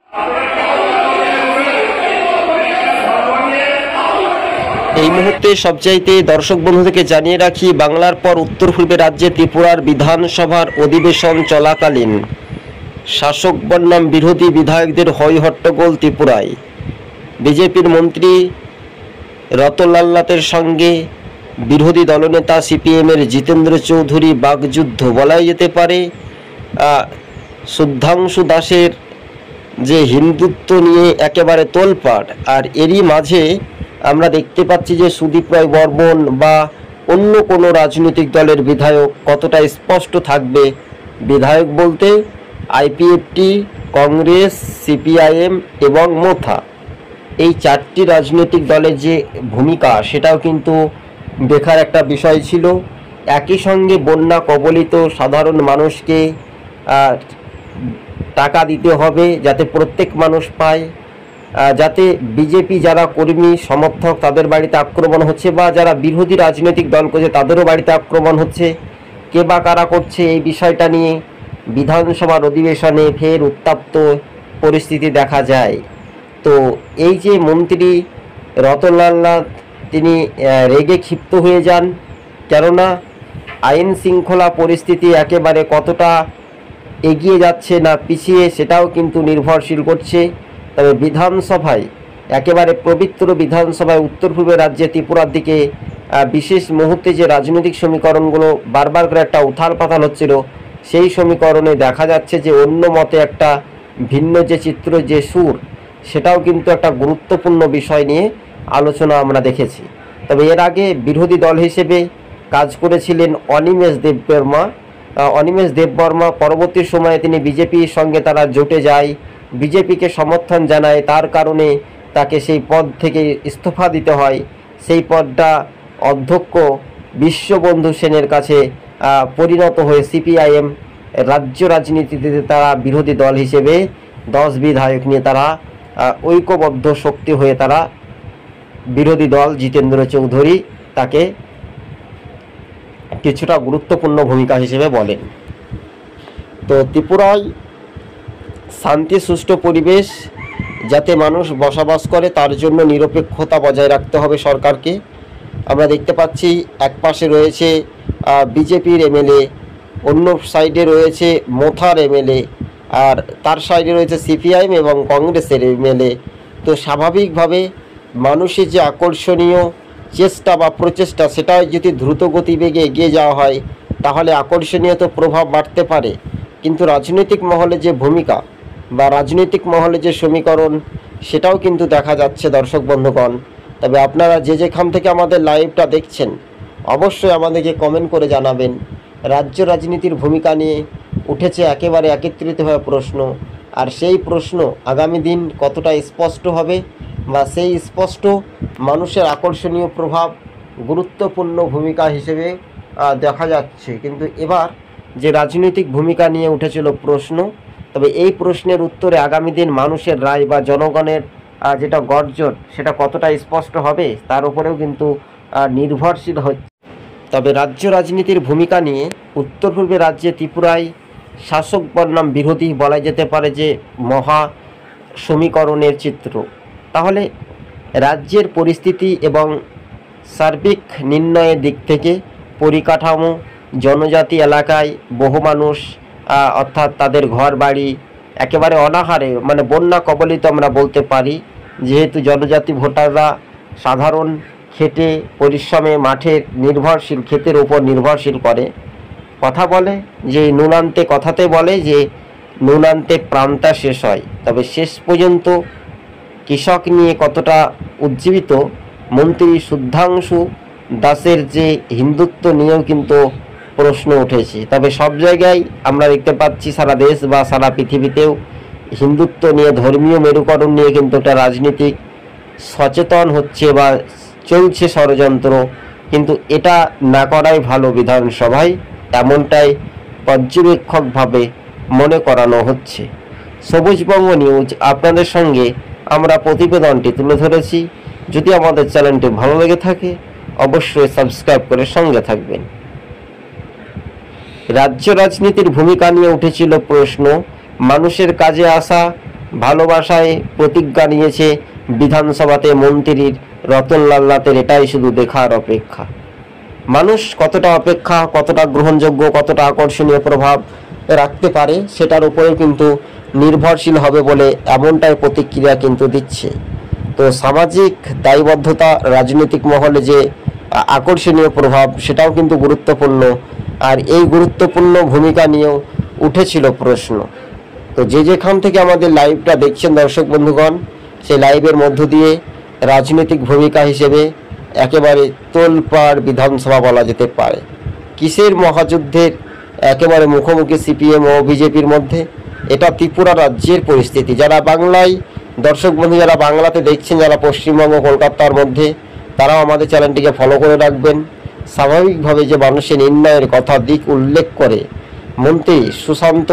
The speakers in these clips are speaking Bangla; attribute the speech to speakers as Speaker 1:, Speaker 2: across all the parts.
Speaker 1: এই মুহূর্তে সবচাইতে দর্শক বন্ধুদেরকে জানিয়ে রাখি, বাংলার পর উত্তর পূর্বে রাজ্যে ত্রিপুরার বিধানসভার অধিবেশন চলাকালীন শাসক বনাম বিরোধী বিধায়কদের হৈ হট্টগোল ত্রিপুরায়। বিজেপির মন্ত্রী রতনলাল নাথের সঙ্গে বিরোধী দলনেতা সিপিএমের জিতেন্দ্র চৌধুরী বাগযুদ্ধ বলাই যেতে পারে। শুদ্ধাংশু দাসের যে হিন্দুত্ব নিয়ে একেবারে তোলপাড়, আর এরই মাঝে আমরা দেখতে পাচ্ছি যে সুদীপ রায় বর্মন বা অন্য কোনো রাজনৈতিক দলের বিধায়ক কতটা স্পষ্ট থাকবে। বিধায়ক বলতে আইপিএফটি, কংগ্রেস, সিপিআইএম এবং মোথা, এই চারটি রাজনৈতিক দলের যে ভূমিকা সেটাও কিন্তু দেখার একটা বিষয় ছিল। একই সঙ্গে বন্যা কবলিত সাধারণ মানুষকে টাকা দিতে হবে যাতে প্রত্যেক মানুষ পায়, যাতে বিজেপি যারা কর্মী সমর্থক তাদের বাড়িতে আক্রমণ হচ্ছে বা যারা বিরোধী রাজনৈতিক দল করছে তাদেরও বাড়িতে আক্রমণ হচ্ছে, কে বা কারা করছে এই বিষয়টা নিয়ে বিধানসভার অধিবেশনে ফের উত্তপ্ত পরিস্থিতি দেখা যায়। তো এই যে মন্ত্রী রতনলাল নাথ তিনি রেগে ক্ষিপ্ত হয়ে যান, কেননা আইন শৃঙ্খলা পরিস্থিতি একেবারে কতটা এগিয়ে যাচ্ছে না পিছিয়ে সেটাও কিন্তু নির্ভরশীল করছে। তবে বিধানসভায় একেবারে পবিত্র বিধানসভায় উত্তর পূর্বের রাজ্যে ত্রিপুরার দিকে বিশেষ মুহূর্তে যে রাজনৈতিক সমীকরণগুলো বারবার করে একটা উথাল পাথাল হচ্ছিল, সেই সমীকরণে দেখা যাচ্ছে যে অন্য মতে একটা ভিন্ন যে চিত্র, যে সুর, সেটাও কিন্তু একটা গুরুত্বপূর্ণ বিষয় নিয়ে আলোচনা আমরা দেখেছি। তবে এর আগে বিরোধী দল হিসেবে কাজ করেছিলেন অনিমেষ দেববর্মা। পরবর্তী সময়ে তিনি বিজেপির সঙ্গে তারা জোটে যায়, বিজেপিকে সমর্থন জানায়, তার কারণে তাকে সেই পদ থেকে ইস্তফা দিতে হয়। সেই পদটা অধ্যক্ষ বিশ্ববন্ধু সেনের কাছে পরিণত হয়ে সিপিআইএম রাজ্য রাজনীতিতে তারা বিরোধী দল হিসেবে 10 বিধায়ক নিয়ে তারা ঐক্যবদ্ধ শক্তি হয়ে তারা বিরোধী দল জিতেন্দ্র চৌধুরী তাকে কিছুটা গুরুত্বপূর্ণ ভূমিকা হিসেবে বলেন। তো ত্রিপুরায় শান্তি সুষ্ঠু পরিবেশ যাতে মানুষ বসবাস করে তার জন্য নিরপেক্ষতা বজায় রাখতে হবে সরকারকে। আমরা দেখতে পাচ্ছি এক পাশে রয়েছে বিজেপির এমএলএ, অন্য সাইডে রয়েছে মোথার এমএলএ, আর তার সাইডে রয়েছে সিপিআইএম এবং কংগ্রেসের এমএলএ। তো স্বাভাবিকভাবে মানুষের যে আকর্ষণীয় চেষ্টা বা প্রচেষ্টা সেটাই যদি দ্রুত গতিবেগে এগিয়ে যাওয়া হয় তাহলে আকর্ষণীয় তো প্রভাব বাড়তে পারে, কিন্তু রাজনৈতিক মহলে যে ভূমিকা বা রাজনৈতিক মহলে যে সমীকরণ সেটাও কিন্তু দেখা যাচ্ছে দর্শক বন্ধুগণ। তবে আপনারা যে যেখান থেকে আমাদের লাইভটা দেখছেন অবশ্যই আমাদেরকে কমেন্ট করে জানাবেন। রাজ্য রাজনীতির ভূমিকা নিয়ে উঠেছে একেবারে একত্রিতভাবে প্রশ্ন, আর সেই প্রশ্ন আগামী দিন কতটা স্পষ্ট হবে বা সেই স্পষ্ট মানুষের আকর্ষণীয় প্রভাব গুরুত্বপূর্ণ ভূমিকা হিসেবে দেখা যাচ্ছে। কিন্তু এবার যে রাজনৈতিক ভূমিকা নিয়ে উঠেছিল প্রশ্ন, তবে এই প্রশ্নের উত্তরে আগামী দিন মানুষের রায় বা জনগণের যেটা গর্জন সেটা কতটা স্পষ্ট হবে তার উপরেও কিন্তু নির্ভরশীল হচ্ছে। তবে রাজ্য রাজনীতির ভূমিকা নিয়ে উত্তর পূর্বে রাজ্যে ত্রিপুরায় শাসক বনাম বিরোধী বলা যেতে পারে যে মহা সমীকরণের চিত্র। তাহলে রাজ্যের পরিস্থিতি এবং সার্বিক নির্ণয়ের দিক থেকে পরিকাঠামো, জনজাতি এলাকায় বহু মানুষ অর্থাৎ তাদের ঘর বাড়ি একেবারে অনাহারে মানে বন্যা কবলিত আমরা বলতে পারি, যেহেতু জনজাতি ভোটাররা সাধারণ খেটে পরিশ্রমে মাঠের নির্ভরশীল, ক্ষেতের উপর নির্ভরশীল করে। কথা বলে যে নুনান্তে, কথাতে বলে যে নুনান্তে প্রাণটা শেষ হয়। তবে শেষ পর্যন্ত কৃষক নিয়ে কতটা উজ্জীবিত মন্ত্রী শুদ্ধাংশু দাসের যে হিন্দুত্ব নিয়েও কিন্তু প্রশ্ন উঠেছে। তবে সব জায়গায় আমরা দেখতে পাচ্ছি সারা দেশ বা সারা পৃথিবীতেও হিন্দুত্ব নিয়ে, ধর্মীয় মেরুকরণ নিয়ে কিন্তু একটা রাজনীতিক সচেতন হচ্ছে বা চলছে ষড়যন্ত্র, কিন্তু এটা না করাই ভালো বিধানসভায়, এমনটাই পর্যবেক্ষকভাবে মনে করানো হচ্ছে। সবুজবঙ্গ নিউজ আপনাদের সঙ্গে আমরা প্রতিবেদনটি তুলে ধরেছি। যদি আমাদের চ্যানেলটি ভালো লেগে থাকে অবশ্যই সাবস্ক্রাইব করে সঙ্গে থাকবেন। রাজ্য রাজনীতির ভূমিকা নিয়ে উঠেছিল প্রশ্ন, মানুষের কাজে আসা ভালোবাসায় প্রতিজ্ঞা নিয়েছে বিধানসভাতে মন্ত্রীর রতনলাল নাথের। এটাই শুধু দেখার অপেক্ষা। মানুষ কতটা অপেক্ষা, কতটা গ্রহণযোগ্য, কতটা আকর্ষণীয় প্রভাব রাখতে পারে সেটার উপরেও কিন্তু নির্ভরশীল হবে বলে এমনটাই প্রতিক্রিয়া কিন্তু দিচ্ছে। তো সামাজিক দায়বদ্ধতা, রাজনৈতিক মহলে যে আকর্ষণীয় প্রভাব সেটাও কিন্তু গুরুত্বপূর্ণ। আর এই গুরুত্বপূর্ণ ভূমিকা নিয়েও উঠেছিল প্রশ্ন। তো যে যেখান থেকে আমাদের লাইভটা দেখছেন দর্শক বন্ধুগণ, সেই লাইভের মধ্য দিয়ে রাজনৈতিক ভূমিকা হিসেবে একেবারে তোলপাড় বিধানসভা বলা যেতে পারে। কিসের মহাযুদ্ধের একেবারে মুখোমুখি সিপিএম ও বিজেপির মধ্যে? এটা ত্রিপুরা রাজ্যের পরিস্থিতি। যারা বাংলায় দর্শক বন্ধু, যারা বাংলাতে দেখছেন, যারা পশ্চিমবঙ্গ কলকাতার মধ্যে, তারাও আমাদের চ্যানেলটিকে ফলো করে রাখবেন। স্বাভাবিকভাবে যে মানুষের নির্ণয়ের কথা দিক উল্লেখ করে মন্ত্রী সুশান্ত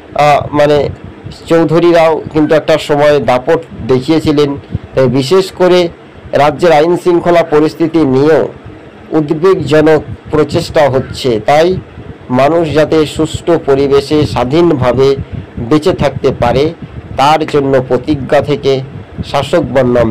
Speaker 1: চৌধুরীরাও কিন্তু একটা সময় দাপট দেখিয়েছিলেন। তাই বিশেষ করে রাজ্যের আইন শৃঙ্খলা পরিস্থিতি নিয়েও উদ্বেগজনক প্রচেষ্টা হচ্ছে। তাই মানুষ যাতে সুষ্ঠু পরিবেশে স্বাধীনভাবে বেঁচে থাকতে পারে তার জন্য প্রতিজ্ঞা থেকে শাসক বনাম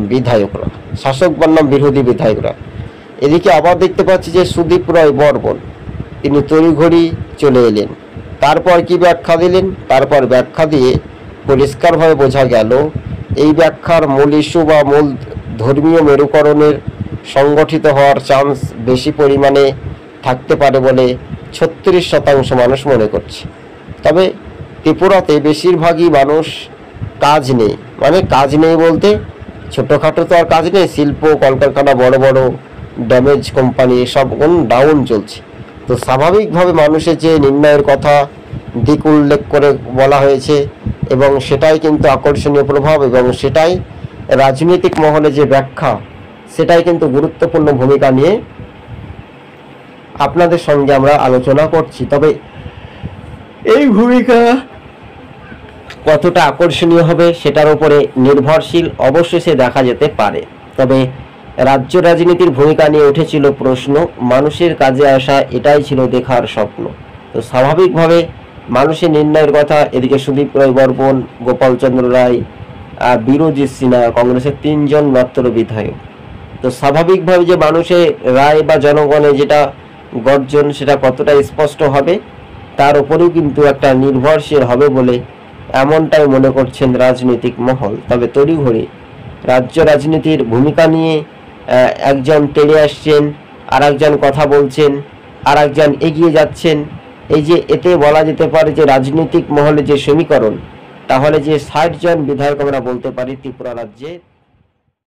Speaker 1: বিরোধী বিধায়করা। এদিকে আবার দেখতে পাচ্ছি যে সুদীপ রায় বর্মন তিনি তড়িঘড়ি চলে এলেন। তারপর কি ব্যাখ্যা দিলেন? তারপর ব্যাখ্যা দিয়ে পরিষ্কারভাবে বোঝা গেল এই ব্যাখ্যার মূল ইস্যু বা মূল ধর্মীয় মেরুকরণের সংগঠিত হওয়ার চান্স বেশি পরিমাণে থাকতে পারে বলে 36% মানুষ মনে করছে। তবে ত্রিপুরাতে বেশিরভাগই মানুষ কাজ নেই, কাজ নেই বলতে ছোটোখাটো তো আর কাজ নেই, শিল্প কলকারখানা, বড় বড় ড্যামেজ কোম্পানি সব ডাউন চলছে। তো স্বাভাবিকভাবে মানুষের যে নির্ণয়ের কথা দিক উল্লেখ করে বলা হয়েছে এবং সেটাই কিন্তু আকর্ষণীয় প্রভাব এবং সেটাই রাজনৈতিক মহলে যে ব্যাখ্যা সেটাই কিন্তু গুরুত্বপূর্ণ ভূমিকা নিয়ে আপনাদের সঙ্গে আমরা আলোচনা করছি। তবে এই ভূমিকা কতটা আকর্ষণীয় হবে সেটার উপরে নির্ভরশীল, অবশ্যই সে দেখা যেতে পারে। তবে রাজ্য রাজনীতির ভূমিকা নিয়ে উঠেছিল প্রশ্ন, মানুষের কাজে আসা এটাই ছিল দেখার স্বপ্ন। তো স্বাভাবিকভাবে মানুষের নির্ণয়ের কথা। এদিকে সুদীপ রায় বর্মন, গোপাল চন্দ্র রায়, বিরোজিৎ সিনহা, কংগ্রেসের 3 জন মাত্র বিধায়ক। তো স্বাভাবিকভাবে যে মানুষের রায় বা জনগণের যেটা গর্জন সেটা কতটা স্পষ্ট হবে তার উপরেও কিন্তু একটা নির্ভরশীল হবে বলে এমনটাই মনে করছেন রাজনৈতিক মহল। তবে তড়িঘড়ি রাজ্য রাজনীতির ভূমিকা নিয়ে একজন তেড়ে আসছেন, আর একজন কথা বলছেন, আর একজন এগিয়ে যাচ্ছেন। এই যে এতে বলা যেতে পারে যে রাজনৈতিক মহলে যে সমীকরণ, তাহলে যে 60 জন বিধায়ক আমরা বলতে পারি ত্রিপুরা রাজ্যে